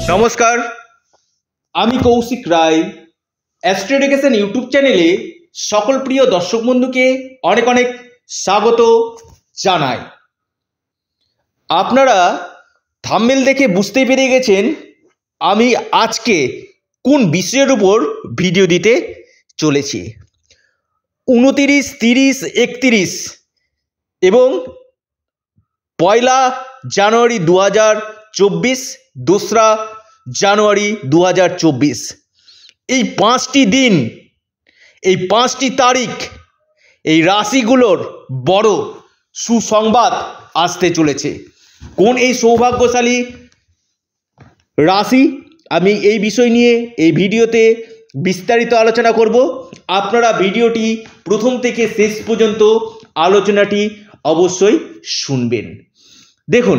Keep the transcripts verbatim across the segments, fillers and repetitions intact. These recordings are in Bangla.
নমস্কার, আমি Koushik Roy. Astro education YouTube চ্যানেলে সকল প্রিয় দর্শক বন্ধুকে অনেক অনেক স্বাগত জানাই। আপনারা থাম্বনেল দেখে বুঝতে পেরে গেছেন আমি আজকে কোন বিষয়ের উপর ভিডিও দিতে চলেছি। উনতিরিশ, তিরিশ, একত্রিশ এবং পয়লা জানুয়ারি দু হাজার চব্বিশ, দোসরা জানুয়ারি দু হাজার চব্বিশ, এই পাঁচটি দিন, এই পাঁচটি তারিখ এই রাশিগুলোর বড় সুসংবাদ আসতে চলেছে। কোন এই সৌভাগ্যশালী রাশি, আমি এই বিষয় নিয়ে এই ভিডিওতে বিস্তারিত আলোচনা করব। আপনারা ভিডিওটি প্রথম থেকে শেষ পর্যন্ত আলোচনাটি অবশ্যই শুনবেন। দেখুন,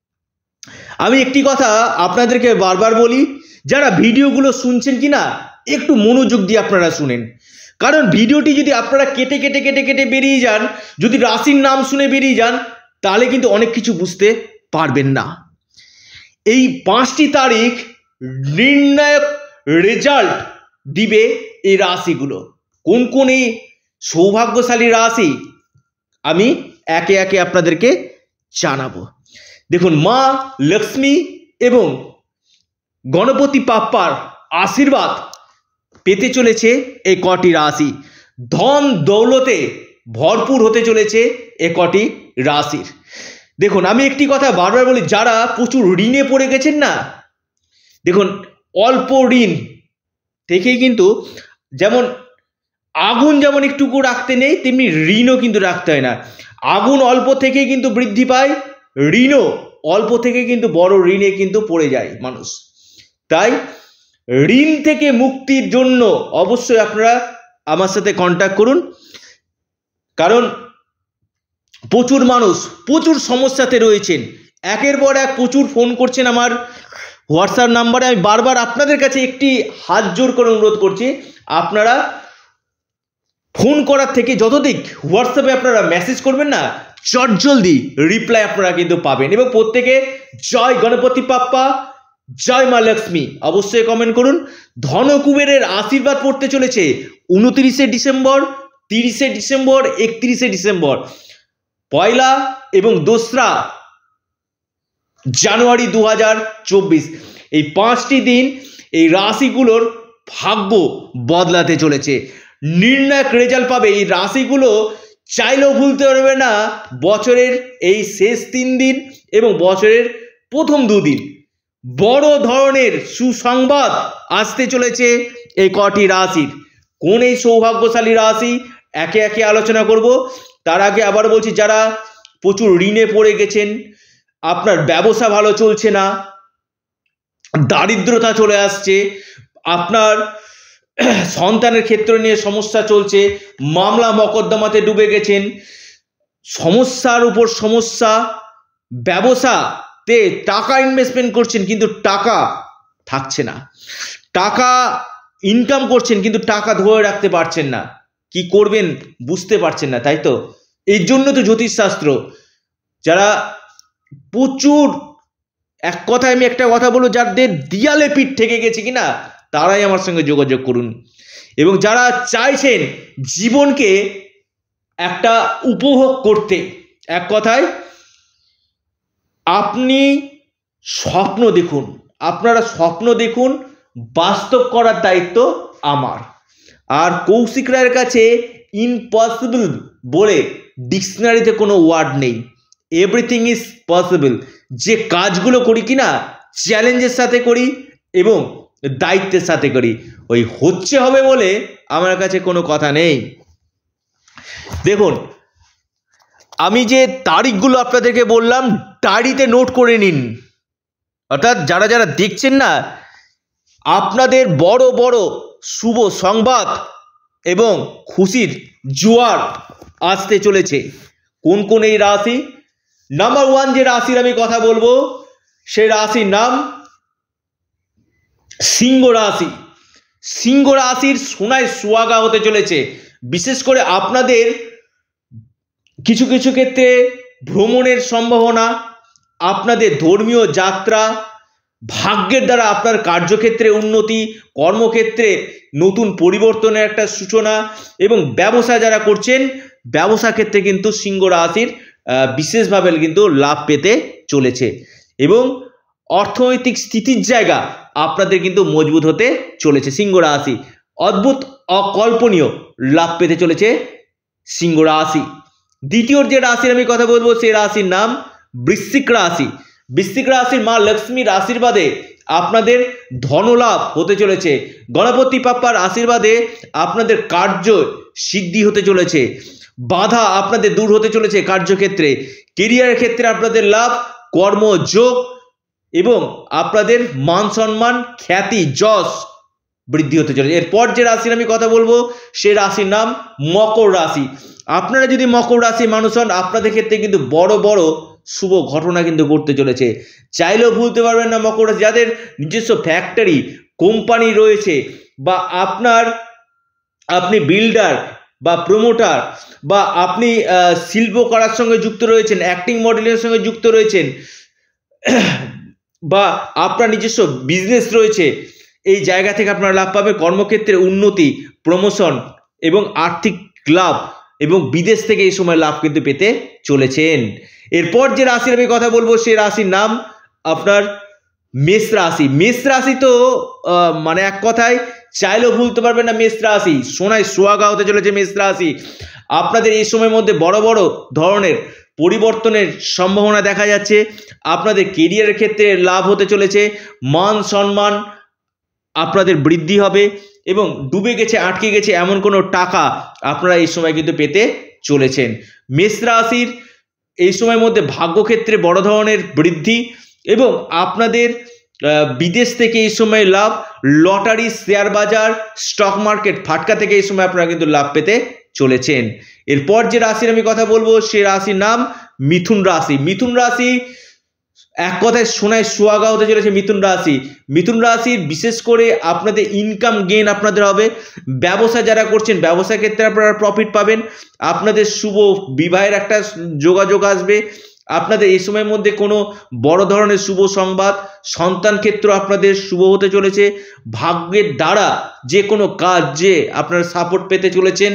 আমি একটি কথা আপনাদেরকে বারবার বলি, যারা ভিডিওগুলো শুনছেন কি না একটু মনোযোগ দিয়ে আপনারা শুনেন। কারণ ভিডিওটি যদি আপনারা কেটে কেটে কেটে কেটে বেরিয়ে যান, যদি রাশির নাম শুনে বেরিয়ে যান, তাহলে কিন্তু অনেক কিছু বুঝতে পারবেন না। এই পাঁচটি তারিখ নির্ণায়ক রেজাল্ট দিবে এই রাশিগুলো। কোন কোন এই সৌভাগ্যশালী রাশি আমি একে একে আপনাদেরকে জানাবো। দেখুন, মা লক্ষ্মী এবং গণপতি বাপ্পার আশীর্বাদ পেতে চলেছে এই কটি রাশি। ধন দৌলতে ভরপুর হতে চলেছে এ কটি রাশির। দেখুন, আমি একটি কথা বারবার বলি, যারা প্রচুর ঋণে পড়ে গেছেন না, দেখুন অল্প ঋণ থেকেই কিন্তু, যেমন আগুন যেমন একটুকু রাখতে নেই, তেমনি ঋণও কিন্তু রাখতে হয় না। আগুন অল্প থেকেই কিন্তু বৃদ্ধি পায়, ঋণও অল্প থেকে কিন্তু বড় ঋণে কিন্তু পড়ে যায় মানুষ। তাই ঋণ থেকে মুক্তির জন্য অবশ্যই আপনারা আমার সাথে কন্ট্যাক্ট করুন। কারণ প্রচুর মানুষ প্রচুর সমস্যাতে রয়েছেন, একের পর এক প্রচুর ফোন করছেন আমার হোয়াটসঅ্যাপ নাম্বারে। আমি বারবার আপনাদের কাছে একটি হাত জোর করে অনুরোধ করছি, আপনারা ফোন করার থেকে যতদিক হোয়াটসঅ্যাপে আপনারা মেসেজ করবেন না, চটজলদি রিপ্লাই আপনারা কিন্তু পাবেন। এবং প্রত্যেকে জয় গণপতি বাপ্পা, জয় মা লক্ষ্মী অবশ্যই কমেন্ট করুন। ধনকুবেরের আশীর্বাদ পড়তে চলেছে উনত্রিশে ডিসেম্বর, তিরিশে ডিসেম্বর, একত্রিশে ডিসেম্বর, পয়লা এবং দোসরা জানুয়ারি দু হাজার চব্বিশ। এই পাঁচটি দিন এই রাশিগুলোর ভাগ্য বদলাতে চলেছে। নির্ণায়ক রেজাল্ট পাবে এই রাশিগুলো, চাইলেও ভুলতে পারবে না বছরের এই শেষ তিন দিন এবং বছরের প্রথম দুদিন। বড় ধরনের সুসংবাদ আসতে চলেছে এই কটি রাশির। কোন এই সৌভাগ্যশালী রাশি একে একে আলোচনা করব। তার আগে আবার বলছি, যারা প্রচুর ঋণে পড়ে গেছেন, আপনার ব্যবসা ভালো চলছে না, দারিদ্রতা চলে আসছে, আপনার সন্তানের ক্ষেত্র নিয়ে সমস্যা চলছে, মামলা মকদ্দমাতে ডুবে গেছেন, সমস্যার উপর সমস্যা, ব্যবসাতে টাকা ইনভেস্টমেন্ট করছেন কিন্তু টাকা থাকছে না, টাকা ইনকাম করছেন কিন্তু টাকা ধরে রাখতে পারছেন না, কি করবেন বুঝতে পারছেন না, তাই তো? এর জন্য তো জ্যোতিষশাস্ত্র। যারা প্রচুর, এক কথায় আমি একটা কথা বলবো, যাদের দিয়ালে পিঠ থেকে গেছে কিনা, তারাই আমার সঙ্গে যোগাযোগ করুন। এবং যারা চাইছেন জীবনকে একটা উপভোগ করতে, এক কথায় আপনি স্বপ্ন দেখুন, আপনারা স্বপ্ন দেখুন, বাস্তব করার দায়িত্ব আমার। আর কৌশিক রায়ের কাছে ইম্পসিবল বলে ডিকশনারিতে কোনো ওয়ার্ড নেই, এভরিথিং ইজ পসিবল। যে কাজগুলো করি কিনা চ্যালেঞ্জের সাথে করি এবং দায়িত্বের সাথে করি, ওই হচ্ছে হবে বলে আমার কাছে কোনো কথা নেই। দেখুন, আমি যে তারিখগুলো আপনাদেরকে বললাম, ডায়েরিতে নোট করে নিন। অর্থাৎ যারা যারা দেখছেন না, আপনাদের বড় বড় শুভ সংবাদ এবং খুশির জোয়ার আসতে চলেছে। কোন কোন এই রাশি? নাম্বার ওয়ান যে রাশির আমি কথা বলবো, সেই রাশির নাম সিংহ রাশি। সিংহ রাশির সোনায় সোহাগা হতে চলেছে। বিশেষ করে আপনাদের কিছু কিছু ক্ষেত্রে ভ্রমণের সম্ভাবনা, আপনাদের ধর্মীয় যাত্রা ভাগ্যের দ্বারা আপনার কার্যক্ষেত্রে উন্নতি, কর্মক্ষেত্রে নতুন পরিবর্তনের একটা সূচনা এবং ব্যবসা যারা করছেন ব্যবসা ক্ষেত্রে কিন্তু সিংহ রাশির বিশেষভাবে কিন্তু লাভ পেতে চলেছে এবং অর্থনৈতিক স্থিতির জায়গা আপনাদের কিন্তু মজবুত হতে চলেছে। সিংহ রাশি অদ্ভুত অকল্পনীয় লাভ পেতে চলেছে সিংহ রাশি। দ্বিতীয় যে রাশির আমি কথা বলবো সেই রাশির নাম বৃশ্চিক রাশি। বৃশ্চিক রাশির মা লক্ষ্মীর আশীর্বাদে আপনাদের ধনলাভ হতে চলেছে। গণপতি বাপ্পার আশীর্বাদে আপনাদের কার্য সিদ্ধি হতে চলেছে। বাধা আপনাদের দূর হতে চলেছে কার্যক্ষেত্রে, কেরিয়ারের ক্ষেত্রে আপনাদের লাভ, কর্মযোগ এবং আপনাদের মান সম্মান, খ্যাতি, যশ বৃদ্ধি হতে চলেছে। এরপর যে রাশির আমি কথা বলবো সে রাশির নাম মকর রাশি। আপনারা যদি মকর রাশি মানুষ হন আপনাদের ক্ষেত্রে কিন্তু বড় বড় শুভ ঘটনা কিন্তু ঘটতে চলেছে। চাইলেও ভুলতে পারবেন না মকর রাশি যাদের নিজস্ব ফ্যাক্টরি কোম্পানি রয়েছে বা আপনার আপনি বিল্ডার বা প্রমোটার বা আপনি শিল্প করার সঙ্গে যুক্ত রয়েছেন, অ্যাক্টিং মডেলের সঙ্গে যুক্ত রয়েছেন বা আপনার নিজস্ব বিজনেস রয়েছে, এই জায়গা থেকে আপনারা লাভ পাবেন। কর্মক্ষেত্রে উন্নতি, প্রমোশন এবং আর্থিক লাভ এবং বিদেশ থেকে এই সময় লাভ কিন্তু পেতে চলেছেন। এরপর যে রাশির আমি কথা বলবো সেই রাশির নাম আপনার মেষ রাশি। মেষ রাশি তো মানে এক কথায় চাইলেও ভুলতে পারবেন না। মেষ রাশি সোনায় সোহাগা হতে চলেছে। মেষ রাশি আপনাদের এই সময়ের মধ্যে বড় বড় ধরনের পরিবর্তনের সম্ভাবনা দেখা যাচ্ছে। আপনাদের কেরিয়ারের ক্ষেত্রে লাভ হতে চলেছে, মান সম্মান আপনাদের বৃদ্ধি হবে এবং ডুবে গেছে, আটকে গেছে এমন কোনো টাকা আপনারা এই সময় কিন্তু পেতে চলেছেন। মেষ রাশির এই সময়ের মধ্যে ভাগ্যক্ষেত্রে বড় ধরনের বৃদ্ধি এবং আপনাদের বিদেশ থেকে এই সময় লাভ, লটারি, শেয়ার বাজার, স্টক মার্কেট, ফাটকা থেকে এই সময় আপনারা কিন্তু লাভ পেতে চলেছেন। এরপর যে রাশির আমি কথা বলবো সে রাশির নাম মিথুন রাশি। মিথুন রাশি এক কথায় সোনায় সোহাগা হতে চলেছে। মিথুন রাশি মিথুন রাশির বিশেষ করে আপনাদের ইনকাম গেইন আপনাদের হবে। ব্যবসা যারা করছেন ব্যবসা ক্ষেত্রে আপনারা প্রফিট পাবেন। আপনাদের শুভ বিবাহের একটা যোগাযোগ আসবে। আপনাদের এই সময়ের মধ্যে কোনো বড় ধরনের শুভ সংবাদ, সন্তান ক্ষেত্র আপনাদের শুভ হতে চলেছে। ভাগ্যের দ্বারা যে কোনো কাজে আপনারা সাপোর্ট পেতে চলেছেন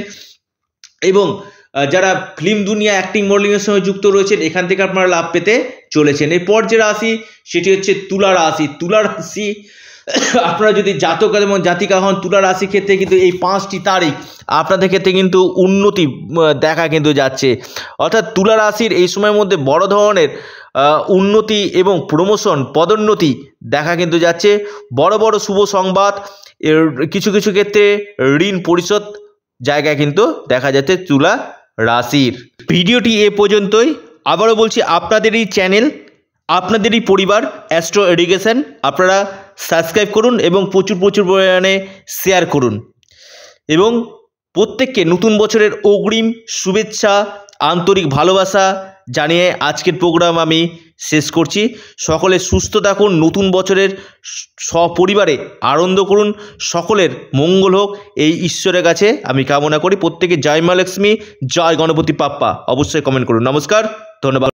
এবং যারা ফিল্ম দুনিয়া, অ্যাক্টিং, মডেলিংয়ের সঙ্গে যুক্ত রয়েছেন এখান থেকে আপনারা লাভ পেতে চলেছেন। এরপর যে রাশি সেটি হচ্ছে তুলা রাশি। তুলা রাশি আপনারা যদি জাতক এবং জাতিকা হন তুলা রাশি ক্ষেত্রে কিন্তু এই পাঁচটি তারিখ আপনাদের ক্ষেত্রে কিন্তু উন্নতি দেখা কিন্তু যাচ্ছে। অর্থাৎ তুলা রাশির এই সময়ের মধ্যে বড় ধরনের উন্নতি এবং প্রমোশন, পদোন্নতি দেখা কিন্তু যাচ্ছে। বড় বড় শুভ সংবাদ, কিছু কিছু ক্ষেত্রে ঋণ পরিশোধ জায়গায় কিন্তু দেখা যাচ্ছে তুলা রাশির। ভিডিওটি এ পর্যন্তই। আবারও বলছি আপনাদেরই চ্যানেল, আপনাদেরই পরিবার অ্যাস্ট্রো এডুকেশন, আপনারা সাবস্ক্রাইব করুন এবং প্রচুর প্রচুর পরিমাণে শেয়ার করুন এবং প্রত্যেককে নতুন বছরের অগ্রিম শুভেচ্ছা, আন্তরিক ভালোবাসা জানিয়ে আজকের প্রোগ্রাম আমি শেষ করছি। সকলে সুস্থ থাকুন, নতুন বছরের সপরিবারে আনন্দ করুন, সকলের মঙ্গল হোক এই ঈশ্বরের কাছে আমি কামনা করি। প্রত্যেকে জয় মা লক্ষ্মী, জয় গণপতি বাপ্পা অবশ্যই কমেন্ট করুন। নমস্কার, ধন্যবাদ।